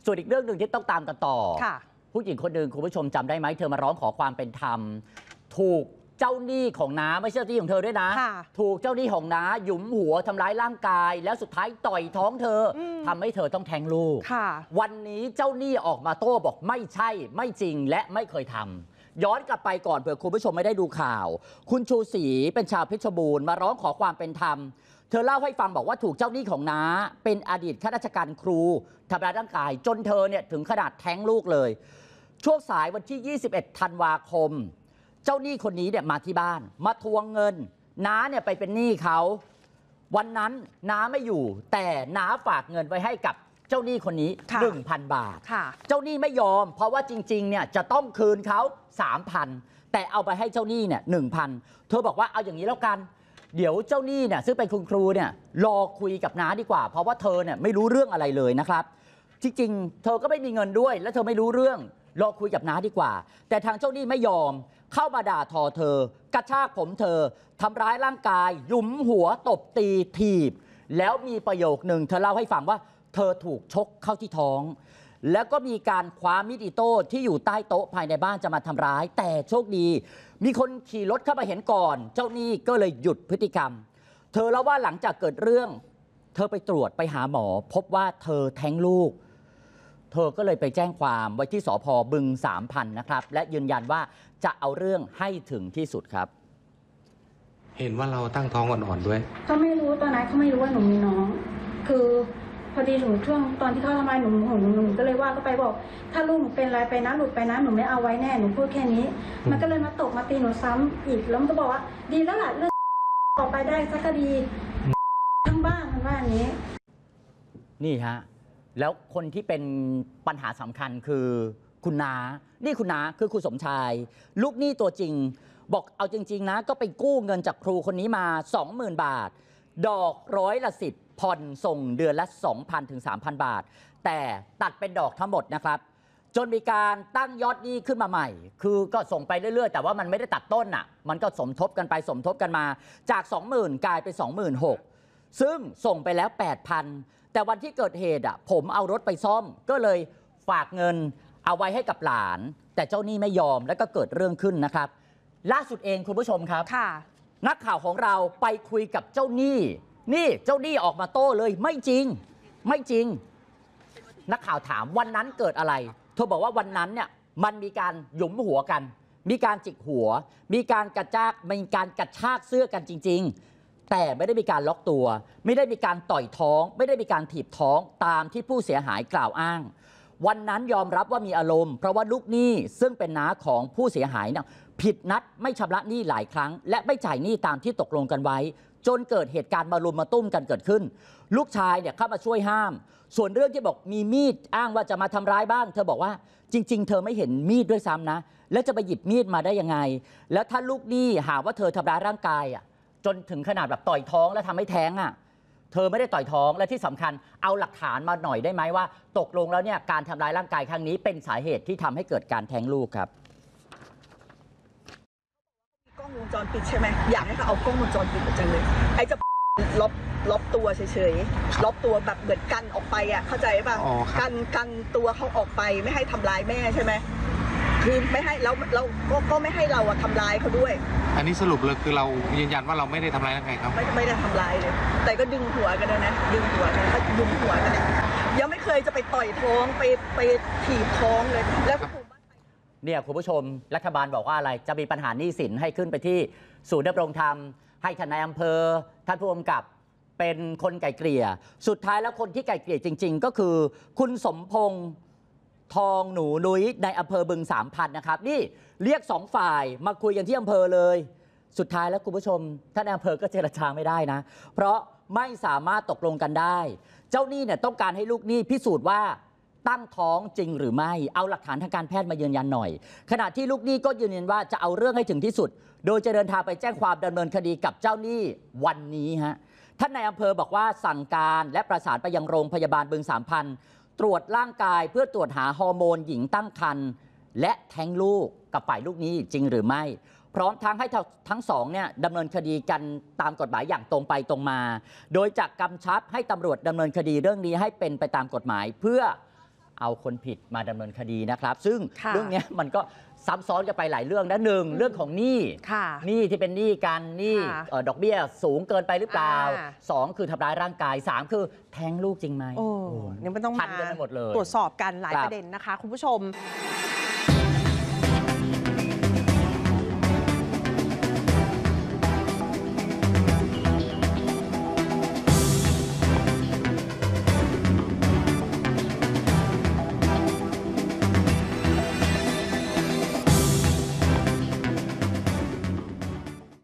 ส่วนอีกเรื่องหนึ่งที่ต้องตามกันต่อผู้หญิงคนหนึ่งคุณผู้ชมจำได้ไหมเธอมาร้องขอความเป็นธรรมถูกเจ้าหนี้ของน้าไม่ใช่เจ้าหนี้ของเธอด้วยนะถูกเจ้าหนี้ของน้าหยุมหัวทำร้ายร่างกายแล้วสุดท้ายต่อยท้องเธอทำให้เธอต้องแทงลูกวันนี้เจ้าหนี้ออกมาโต้บอกไม่ใช่ไม่จริงและไม่เคยทำย้อนกลับไปก่อนเผื่อคุณผู้ชมไม่ได้ดูข่าวคุณชูศรีเป็นชาวเพชรบูรณ์มาร้องขอความเป็นธรรมเธอเล่าให้ฟังบอกว่าถูกเจ้าหนี้ของน้าเป็นอดีตข้าราชการครูทำร้ายร่างกายจนเธอเนี่ยถึงขนาดแท้งลูกเลยช่วงสายวันที่ 21 ธันวาคมเจ้าหนี้คนนี้เนี่ยมาที่บ้านมาทวงเงินน้าเนี่ยไปเป็นหนี้เขาวันนั้นน้าไม่อยู่แต่น้าฝากเงินไว้ให้กับเจ้าหนี้คนนี้ 1,000 บาทเจ้าหนี้ไม่ยอมเพราะว่าจริงๆเนี่ยจะต้องคืนเขา 3,000 แต่เอาไปให้เจ้าหนี้เนี่ย 1,000 เธอบอกว่าเอาอย่างนี้แล้วกันเดี๋ยวเจ้าหนี้เนี่ยซึ่งเป็นคุณครูเนี่ยรอคุยกับน้าดีกว่าเพราะว่าเธอเนี่ยไม่รู้เรื่องอะไรเลยนะครับจริงๆเธอก็ไม่มีเงินด้วยและเธอไม่รู้เรื่องรอคุยกับน้าดีกว่าแต่ทางเจ้าหนี้ไม่ยอมเข้ามาด่าทอเธอกระชากผมเธอทำร้ายร่างกายหยุมหัวตบตีถีบแล้วมีประโยคนึงเธอเล่าให้ฟังว่าเธอถูกชกเข้าที่ท้องแล้วก็มีการคว้ามีดอิโต้ที่อยู่ใต้โต๊ะภายในบ้านจะมาทำร้ายแต่โชคดีมีคนขี่รถเข้ามาเห็นก่อนเจ้าหนี้ก็เลยหยุดพฤติกรรมเธอเล่าว่าหลังจากเกิดเรื่องเธอไปตรวจไปหาหมอพบว่าเธอแท้งลูกเธอก็เลยไปแจ้งความไว้ที่สภ.บึง3,000นะครับและยืนยันว่าจะเอาเรื่องให้ถึงที่สุดครับเห็นว่าเราตั้งท้องอ่อนๆด้วยเขาไม่รู้ตอนนั้นเขาไม่รู้ว่าหนูมีน้องคือพอดีหนูช่วงตอนที่เขาทำร้ายหนูก็เลยว่าเขาไปบอกถ้าลูกหนูเป็นอะไรไปนะหลุดไปนะหนูไม่เอาไว้แน่หนูพูดแค่นี้มันก็เลยมาตกมาตีหนูซ้ำอีกแล้วมันก็บอกว่าดีแล้วล่ะเรื่องออกไปได้สักคดีทั้งบ้านมันว่าอย่างนี้นี่ฮะแล้วคนที่เป็นปัญหาสำคัญคือคุณน้านี่คุณน้าคือคุณสมชายลูกหนี้ตัวจริงบอกเอาจริงๆนะก็ไปกู้เงินจากครูคนนี้มา 20,000 บาทดอก10%ผ่อนส่งเดือนละ 2,000 ถึง 3,000 บาทแต่ตัดเป็นดอกทั้งหมดนะครับจนมีการตั้งยอดหนี้ขึ้นมาใหม่คือก็ส่งไปเรื่อยๆแต่ว่ามันไม่ได้ตัดต้นอ่ะมันก็สมทบกันไปสมทบกันมาจาก 20,000 กลายเป็น 26,000 ซึ่งส่งไปแล้ว 8,000 แต่วันที่เกิดเหตุอ่ะผมเอารถไปซ่อมก็เลยฝากเงินเอาไว้ให้กับหลานแต่เจ้าหนี้ไม่ยอมแล้วก็เกิดเรื่องขึ้นนะครับล่าสุดเองคุณผู้ชมครับนักข่าวของเราไปคุยกับเจ้าหนี้นี่เจ้าหนี้ออกมาโต้เลยไม่จริงไม่จริงนักข่าวถามวันนั้นเกิดอะไรเธอบอกว่าวันนั้นเนี่ยมันมีการหยุมหัวกันมีการจิกหัวมีการกระชากเสื้อกันจริงๆแต่ไม่ได้มีการล็อกตัวไม่ได้มีการต่อยท้องไม่ได้มีการถีบท้องตามที่ผู้เสียหายกล่าวอ้างวันนั้นยอมรับว่ามีอารมณ์เพราะว่าลูกหนี้ซึ่งเป็นน้าของผู้เสียหายเนี่ยผิดนัดไม่ชำระหนี้หลายครั้งและไม่จ่ายหนี้ตามที่ตกลงกันไว้จนเกิดเหตุการณ์มารุมมาตุ้มกันเกิดขึ้นลูกชายเนี่ยเข้ามาช่วยห้ามส่วนเรื่องที่บอกมีมีดอ้างว่าจะมาทำร้ายบ้างเธอบอกว่าจริงๆเธอไม่เห็นมีดด้วยซ้ำนะแล้วจะไปหยิบมีดมาได้ยังไงแล้วถ้าลูกหนี้หาว่าเธอทำร้ายร่างกายอ่ะจนถึงขนาดแบบต่อยท้องแล้วทำให้แท้งอ่ะเธอไม่ได้ต่อยท้องและที่สำคัญเอาหลักฐานมาหน่อยได้ไหมว่าตกลงแล้วเนี่ยการทำร้ายร่างกายครั้งนี้เป็นสาเหตุที่ทำให้เกิดการแท้งลูกครับกล้องวงจรปิดใช่ไหมอยากให้เขาเอากล้องวงจรปิดมาจังเลยไอ้จะลบตัวเฉยๆลบตัวแบบเหมือนกันออกไปอ่ะเข้าใจป่ะกันตัวเขาออกไปไม่ให้ทำร้ายแม่ใช่ไหมคือไม่ให้เราก็ไม่ให้เราทำร้ายเขาด้วยอันนี้สรุปเลยคือเรายืนยันว่าเราไม่ได้ทำร้ายร่างกายเขาไม่ได้ทำร้ายเลยแต่ก็ดึงหัวกันนะดึงหัวกันก็ดึงหัวกันยังไม่เคยจะไปต่อยท้องไปถีบท้องเลยแล้วเนี่ยคุณผู้ชมรัฐบาลบอกว่าอะไรจะมีปัญหาหนี้สินให้ขึ้นไปที่ศูนย์ดำรงธรรมให้ทนายอำเภอท่านผู้กำกับเป็นคนไกล่เกลี่ยสุดท้ายแล้วคนที่ไกล่เกลี่ยจริงๆก็คือคุณสมพงษ์ทองหนูนุ้ยในอำเภอบึง3,000นะครับนี่เรียก2ฝ่ายมาคุยกันที่อำเภอเลยสุดท้ายแล้วคุณผู้ชมท่านอำเภอก็เจรจาไม่ได้นะเพราะไม่สามารถตกลงกันได้เจ้าหนี้เนี่ยต้องการให้ลูกหนี้พิสูจน์ว่าตั้งท้องจริงหรือไม่เอาหลักฐานทางการแพทย์มายืนยันหน่อยขณะที่ลูกหนี้ก็ยืนยันว่าจะเอาเรื่องให้ถึงที่สุดโดยจะเดินทางไปแจ้งความดำเนินคดีกับเจ้าหนี้วันนี้ฮะท่านนายอำเภอบอกว่าสั่งการและประสานไปยังโรงพยาบาลบึง3,000ตรวจร่างกายเพื่อตรวจหาฮอร์โมนหญิงตั้งครรภ์และแท้งลูกกับฝ่ายลูกหนี้จริงหรือไม่พร้อมทั้งให้ทั้งสองเนี่ยดำเนินคดีกันตามกฎหมายอย่างตรงไปตรงมาโดยจะกำชับให้ตำรวจดำเนินคดีเรื่องนี้ให้เป็นไปตามกฎหมายเพื่อเอาคนผิดมาดำเนินคดีนะครับ ซึ่งค่ะเรื่องเนี้ยมันก็ซับซ้อนกันไปหลายเรื่องนะหนึ่งเรื่องของหนี้ค่ะหนี้ที่เป็นหนี้กันหนี้ค่ะดอกเบี้ยสูงเกินไปหรือเปล่าอ่าสองคือทำร้ายร่างกายสามคือแทงลูกจริงไหมโอ้เนี่ยมันต้องพันกันไปหมดเลยตรวจสอบกันหลายครับประเด็นนะคะ คุณผู้ชม